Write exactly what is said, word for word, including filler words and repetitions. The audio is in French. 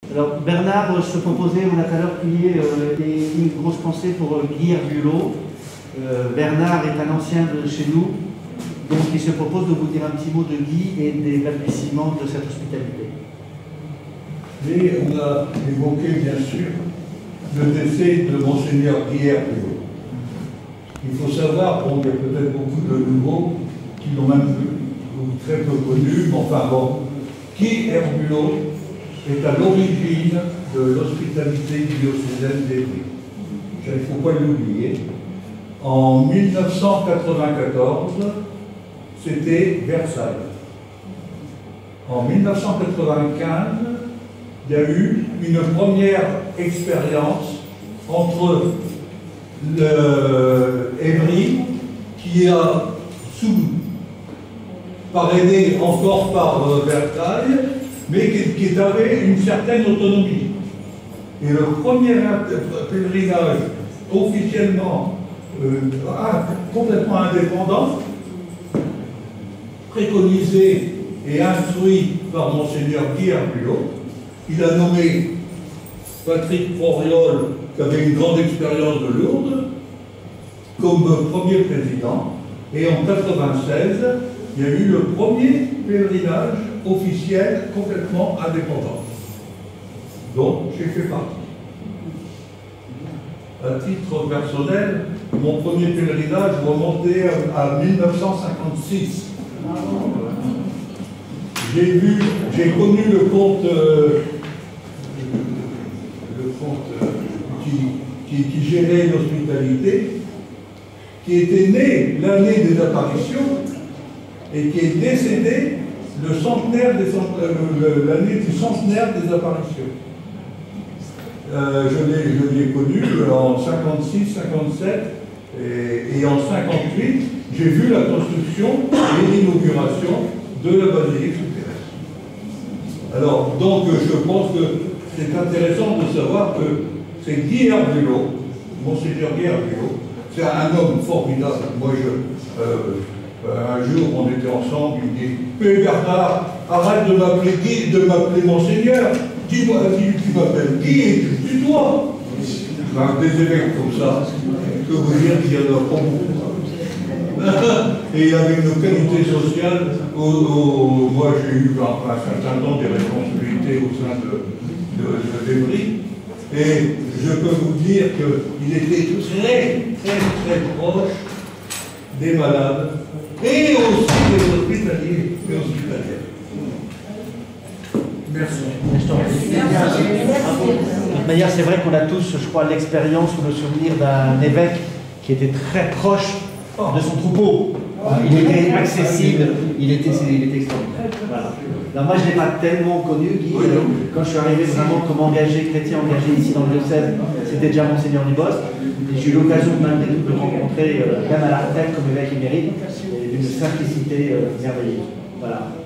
Alors Bernard euh, se proposait, on a tout à l'heure prié euh, une grosse pensée pour euh, Guy Herbulot. Euh, Bernard est un ancien de chez nous, donc il se propose de vous dire un petit mot de Guy et des balbutiements de cette hospitalité. Et on a évoqué bien sûr le décès de Monseigneur Guy Herbulot. Il faut savoir, bon, il y a peut-être beaucoup de nouveaux qui l'ont même ou très peu connu, mais enfin bon, Guy Herbulot est à l'origine de l'hospitalité diocésaine d'Évry. Il ne faut pas l'oublier. En mille neuf cent quatre-vingt-quatorze, c'était Versailles. En mille neuf cent quatre-vingt-quinze, il y a eu une première expérience entre le Évry, qui a sous parrainé encore par euh, Versailles, mais qui, qui avait une certaine autonomie. Et le premier pèlerinage officiellement euh, complètement indépendant, préconisé et instruit par Monseigneur Guy Herbulot, il a nommé Patrick Foriol, qui avait une grande expérience de Lourdes, comme premier président. Et en mille neuf cent quatre-vingt-seize, il y a eu le premier pèlerinage officiel complètement indépendant. Donc, j'ai fait partie. À titre personnel, mon premier pèlerinage remontait à mille neuf cent cinquante-six. J'ai vu, j'ai connu le comte, euh, le comte euh, qui, qui, qui gérait l'hospitalité, qui était né l'année des apparitions et qui est décédé le centenaire des euh, l'année du centenaire des apparitions. Euh, je l'ai connu en cinquante-six, cinquante-sept et, et en cinquante-huit, j'ai vu la construction et l'inauguration de la basilique souterraine. Alors, donc, je pense que c'est intéressant de savoir que c'est Guy Herbulot, Monseigneur Guy Herbulot, c'est un homme formidable. Moi, je, euh, un jour, on était ensemble, il dit « Mais Bernard, arrête de m'appeler Guy, de m'appeler Monseigneur, dis-moi, tu, tu m'appelles Guy et tu me tutoies. » Enfin, des évêques comme ça, que vous dire qu'il y en a pas beaucoup. Et il y avait une qualité sociale où, où moi j'ai eu un, un certain temps des responsabilités au sein de, de, de l'Évry. Et je peux vous dire qu'il était très, très, très proche des malades et aussi des hospitaliers et hospitalières. Merci. De toute manière, c'est vrai qu'on a tous, je crois, l'expérience ou le souvenir d'un évêque qui était très proche de son troupeau. Il était accessible, il était, il était extraordinaire. Voilà. Alors moi, je ne l'ai pas tellement connu, Guy. Oui, oui. Quand je suis arrivé vraiment comme engagé, chrétien engagé ici dans le diocèse, c'était déjà Monseigneur Dubosc. J'ai eu l'occasion malgré tout de le rencontrer, euh, même à la retraite comme évêque émérite, d'une simplicité euh, merveilleuse. Voilà.